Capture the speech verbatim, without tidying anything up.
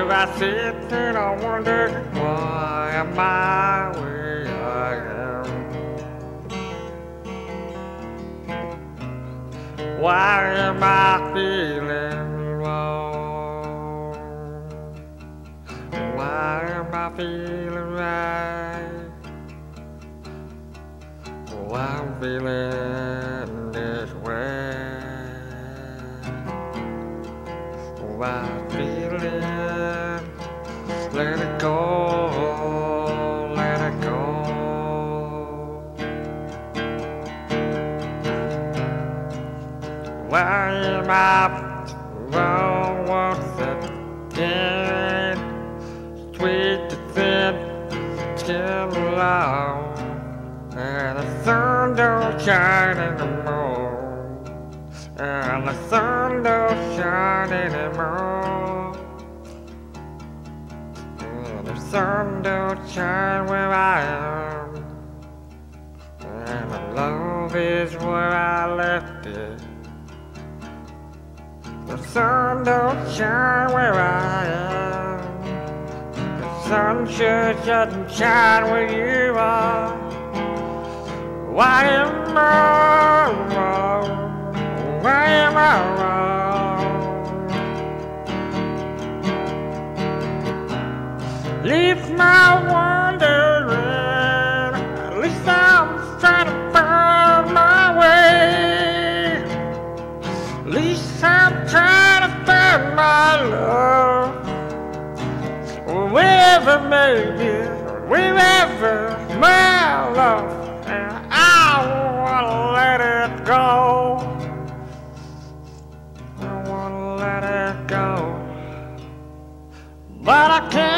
Where I sit and I wonder, why am I where I am? Why am I feeling low? Why am I feeling right? Why I'm feeling this way? Why I'm feeling, let it go, let it go. Why am I wrong once again? Sweet to thin, skin long, and the sun don't shine anymore. And the sun don't shine anymore. And the sun don't shine where I am. And the love is where I left it. The sun don't shine where I am. The sun sure doesn't shine where you are. Why am I wrong? Why am I wrong? Leave my wondering. At least I'm trying to find my way. At least I'm trying to find my love. Wherever maybe, wherever my love. And I wanna let it go. Let it go, but I can't.